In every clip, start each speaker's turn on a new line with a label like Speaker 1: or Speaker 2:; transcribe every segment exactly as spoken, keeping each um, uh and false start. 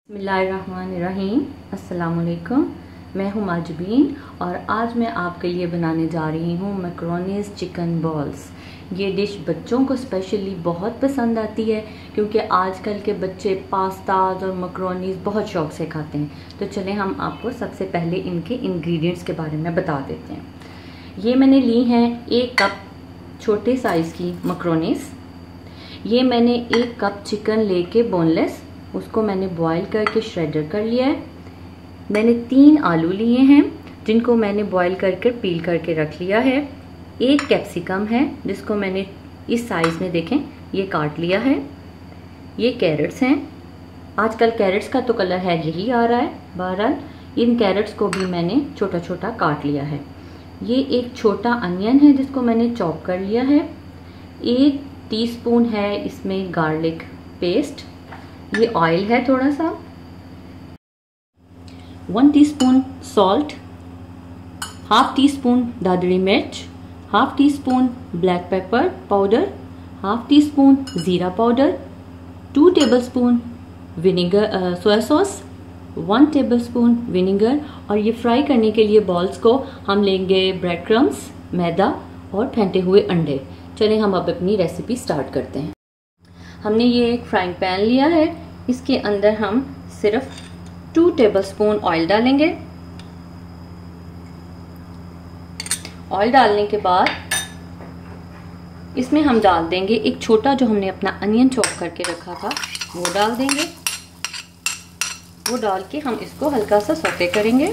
Speaker 1: बिस्मिल्लाहिर्रहमानिर्रहीम। अस्सलामुअलैकुम। मैं हूँ माजबीन और आज मैं आपके लिए बनाने जा रही हूँ मैकरोनीज़ चिकन बॉल्स। ये डिश बच्चों को स्पेशली बहुत पसंद आती है क्योंकि आजकल के बच्चे पास्ताज और मैकरोनीज़ बहुत शौक़ से खाते हैं। तो चलें हम आपको सबसे पहले इनके इंग्रेडिएंट्स के बारे में बता देते हैं। ये मैंने ली हैं एक कप छोटे साइज़ की मैकरोनीज़। ये मैंने एक कप चिकन लेके बोनलेस उसको मैंने बॉईल करके श्रेडर कर लिया है। मैंने तीन आलू लिए हैं जिनको मैंने बॉईल करके पील करके रख लिया है। एक कैप्सिकम है जिसको मैंने इस साइज़ में देखें ये काट लिया है। ये कैरेट्स हैं। आजकल कैरेट्स का तो कलर है यही आ रहा है। बहरहाल इन कैरेट्स को भी मैंने छोटा छोटा काट लिया है। ये एक छोटा अनियन है जिसको मैंने चॉप कर लिया है। एक टीस्पून है इसमें गार्लिक पेस्ट। ये ऑयल है थोड़ा सा। One teaspoon salt, half teaspoon दादरी मिर्च, half teaspoon black pepper powder, half teaspoon ज़ीरा powder, two tablespoon vinegar soya sauce, one tablespoon vinegar. और ये फ्राई करने के लिए बॉल्स को हम लेंगे ब्रेड क्रम्स, मैदा और फेंटे हुए अंडे। चलिए हम अब अपनी रेसिपी स्टार्ट करते हैं। हमने ये एक फ्राइंग पैन लिया है। इसके अंदर हम सिर्फ टू टेबलस्पून ऑयल डालेंगे। ऑयल डालने के बाद इसमें हम डाल देंगे एक छोटा जो हमने अपना अनियन चॉप करके रखा था वो डाल देंगे। वो डाल के हम इसको हल्का सा सौते करेंगे।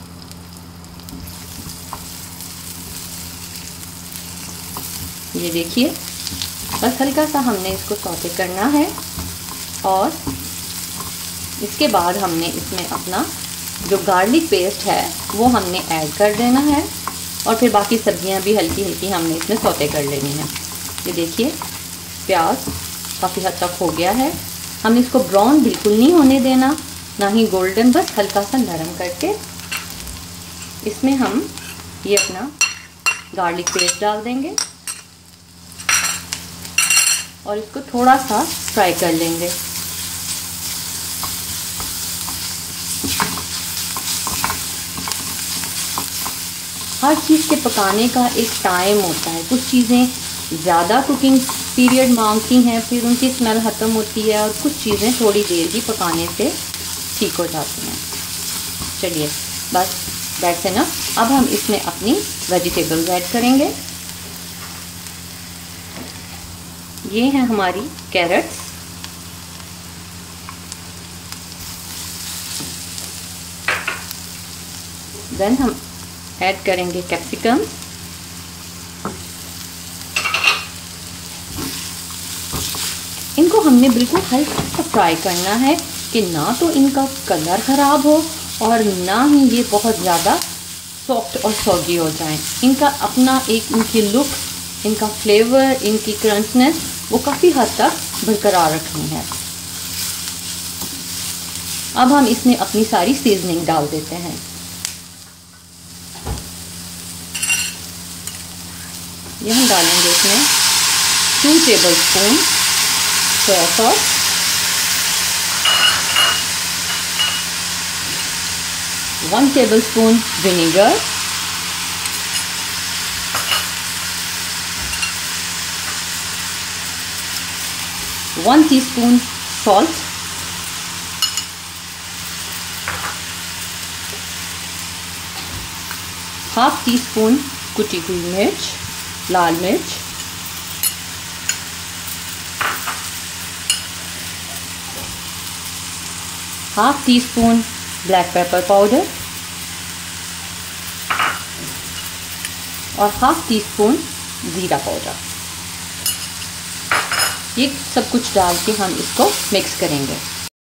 Speaker 1: ये देखिए बस हल्का सा हमने इसको सौते करना है और इसके बाद हमने इसमें अपना जो गार्लिक पेस्ट है वो हमने ऐड कर देना है और फिर बाकी सब्जियां भी हल्की हल्की हमने इसमें सौते कर लेनी है। ये देखिए प्याज काफ़ी हद तक हो गया है। हमने इसको ब्राउन बिल्कुल नहीं होने देना, ना ही गोल्डन, बस हल्का सा नरम करके इसमें हम ये अपना गार्लिक पेस्ट डाल देंगे और इसको थोड़ा सा फ्राई कर लेंगे। हर चीज़ के पकाने का एक टाइम होता है। कुछ चीज़ें ज़्यादा कुकिंग पीरियड मांगती हैं, फिर उनकी स्मेल ख़त्म होती है, और कुछ चीज़ें थोड़ी देर ही पकाने से ठीक हो जाती हैं। चलिए बस दैट्स इनफ। अब हम इसमें अपनी वेजिटेबल्स ऐड करेंगे। ये हैं हमारी कैरेट्स, देन हम ऐड करेंगे कैप्सिकम, इनको हमने बिल्कुल हल्का सा फ्राई करना है कि ना तो इनका कलर ख़राब हो और ना ही ये बहुत ज़्यादा सॉफ्ट और सॉगी हो जाएं। इनका अपना एक इनकी लुक, इनका फ्लेवर, इनकी क्रंचनेस वो काफ़ी हद तक बरकरार रखनी है। अब हम इसमें अपनी सारी सीजनिंग डाल देते हैं। ये हम डालेंगे इसमें two tablespoon soya sauce, one tablespoon vinegar, one teaspoon salt, half teaspoon कुटी हुई मिर्च, लाल मिर्च, half teaspoon black pepper powder और हाफ टी स्पून ज़ीरा पाउडर। ये सब कुछ डाल के हम इसको मिक्स करेंगे।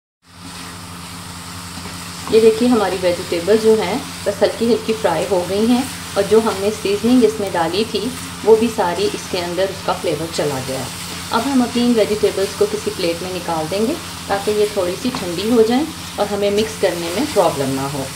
Speaker 1: ये देखिए हमारी वेजिटेबल जो हैं बस हल्की हल्की फ्राई हो गई हैं और जो हमने सीजनिंग इसमें डाली थी वो भी सारी इसके अंदर उसका फ्लेवर चला गया है। अब हम अपनी इन वेजिटेबल्स को किसी प्लेट में निकाल देंगे ताकि ये थोड़ी सी ठंडी हो जाएं और हमें मिक्स करने में प्रॉब्लम ना हो।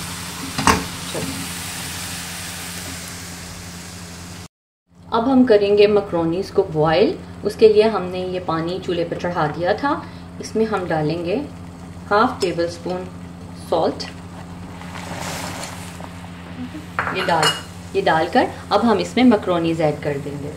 Speaker 1: अब हम करेंगे मैकरोनीज़ को बॉयल। उसके लिए हमने ये पानी चूल्हे पर चढ़ा दिया था। इसमें हम डालेंगे हाफ टेबल स्पून सॉल्ट, ये डाल ये डालकर अब हम इसमें मैक्रोनीज ऐड कर देंगे।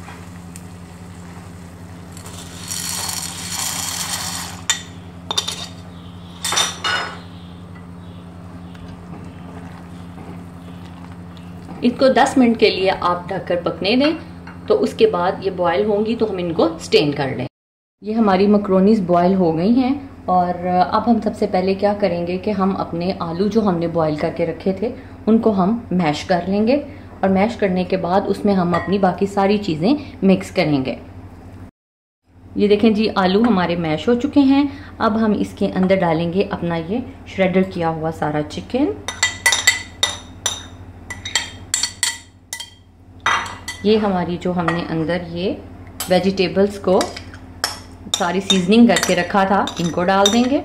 Speaker 1: इसको दस मिनट के लिए आप ढककर पकने दें, तो उसके बाद ये बॉयल होंगी तो हम इनको स्टेन कर लें। ये हमारी मैक्रोनीज बॉयल हो गई हैं और अब हम सबसे पहले क्या करेंगे कि हम अपने आलू जो हमने बॉयल करके रखे थे उनको हम मैश कर लेंगे और मैश करने के बाद उसमें हम अपनी बाकी सारी चीज़ें मिक्स करेंगे। ये देखें जी, आलू हमारे मैश हो चुके हैं। अब हम इसके अंदर डालेंगे अपना ये श्रेडर किया हुआ सारा चिकन। ये हमारी जो हमने अंदर ये वेजिटेबल्स को सारी सीजनिंग करके रखा था, इनको डाल देंगे।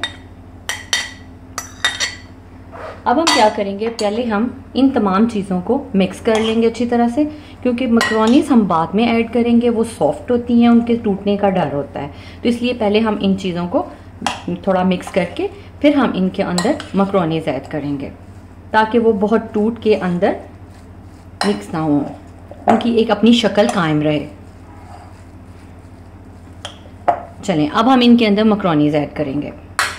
Speaker 1: अब हम क्या करेंगे, पहले हम इन तमाम चीज़ों को मिक्स कर लेंगे अच्छी तरह से, क्योंकि मैक्रोनीज हम बाद में ऐड करेंगे, वो सॉफ्ट होती हैं, उनके टूटने का डर होता है, तो इसलिए पहले हम इन चीज़ों को थोड़ा मिक्स करके फिर हम इनके अंदर मैक्रोनीज ऐड करेंगे, ताकि वो बहुत टूट के अंदर मिक्स ना हो, उनकी एक अपनी शक्ल कायम रहे। चलें, अब हम इनके अंदर मैक्रोनीज ऐड करेंगे।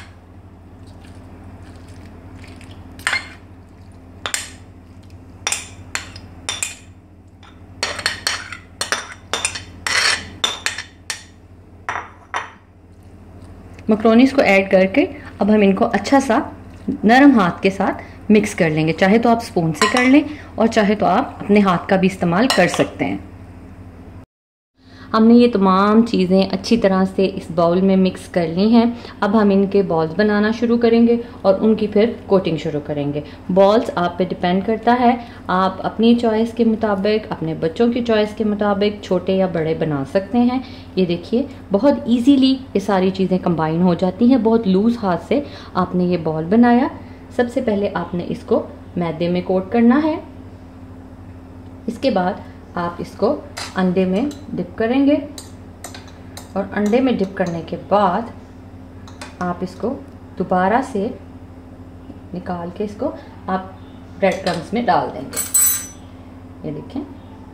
Speaker 1: मैक्रोनीज को ऐड करके अब हम इनको अच्छा सा नरम हाथ के साथ मिक्स कर लेंगे। चाहे तो आप स्पून से कर लें और चाहे तो आप अपने हाथ का भी इस्तेमाल कर सकते हैं। हमने ये तमाम चीज़ें अच्छी तरह से इस बाउल में मिक्स कर ली हैं। अब हम इनके बॉल्स बनाना शुरू करेंगे और उनकी फिर कोटिंग शुरू करेंगे। बॉल्स आप पे डिपेंड करता है, आप अपनी चॉइस के मुताबिक, अपने बच्चों की चॉइस के मुताबिक छोटे या बड़े बना सकते हैं। ये देखिए, बहुत ईजीली ये सारी चीज़ें कंबाइन हो जाती हैं। बहुत लूज़ हाथ से आपने ये बॉल बनाया। सबसे पहले आपने इसको मैदे में कोट करना है। इसके बाद आप इसको अंडे में डिप करेंगे और अंडे में डिप करने के बाद आप इसको दोबारा से निकाल के इसको आप ब्रेड क्रम्स में डाल देंगे। ये देखें,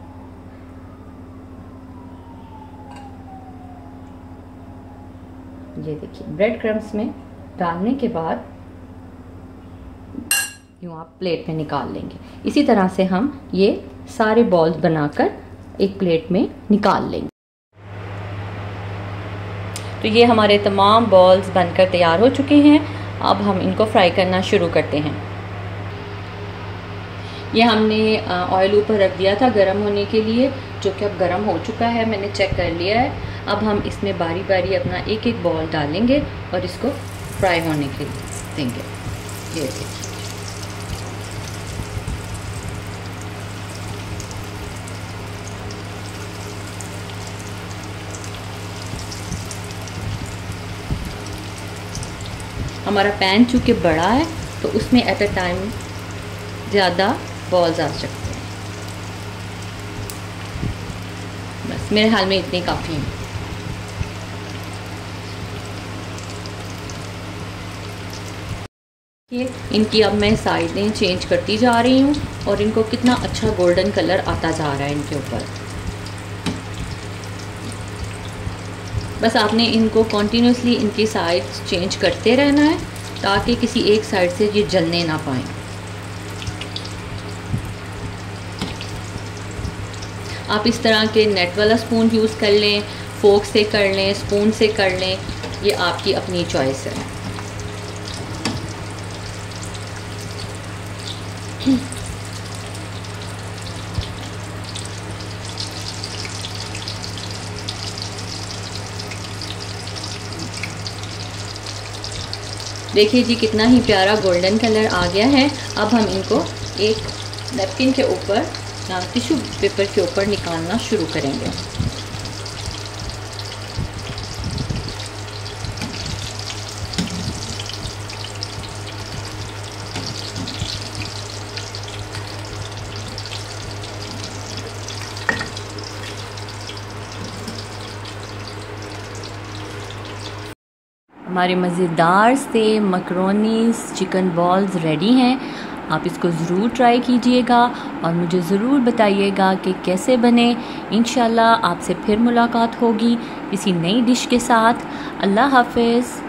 Speaker 1: ये देखिए, ब्रेड क्रम्स में डालने के बाद यूँ आप प्लेट में निकाल लेंगे। इसी तरह से हम ये सारे बॉल्स बनाकर एक प्लेट में निकाल लेंगे। तो ये हमारे तमाम बॉल्स बनकर तैयार हो चुके हैं। अब हम इनको फ्राई करना शुरू करते हैं। ये हमने ऑयल ऊपर रख दिया था गरम होने के लिए, जो कि अब गरम हो चुका है, मैंने चेक कर लिया है। अब हम इसमें बारी बारी अपना एक एक बॉल डालेंगे और इसको फ्राई होने के लिए देंगे। ये देखिए, हमारा पैन चूँकि बड़ा है तो उसमें एट अ टाइम ज़्यादा बॉल्स आ सकते हैं। बस मेरे हाल में इतने काफ़ी हैं। ये इनकी अब मैं साइडें चेंज करती जा रही हूँ और इनको कितना अच्छा गोल्डन कलर आता जा रहा है इनके ऊपर। बस आपने इनको कॉन्टीन्यूसली इनकी साइड्स चेंज करते रहना है ताकि किसी एक साइड से ये जलने ना पाएँ। आप इस तरह के नेट वाला स्पून यूज़ कर लें, फोक से कर लें, स्पून से कर लें, ये आपकी अपनी चॉइस है। देखिए जी, कितना ही प्यारा गोल्डन कलर आ गया है। अब हम इनको एक नैपकिन के ऊपर या टिश्यू पेपर के ऊपर निकालना शुरू करेंगे। हमारे मज़ेदार से मैकरोनीज़ चिकन बॉल्स रेडी हैं। आप इसको ज़रूर ट्राई कीजिएगा और मुझे ज़रूर बताइएगा कि कैसे बने। इंशाल्लाह आपसे फिर मुलाकात होगी किसी नई डिश के साथ। अल्लाह हाफ़िज़।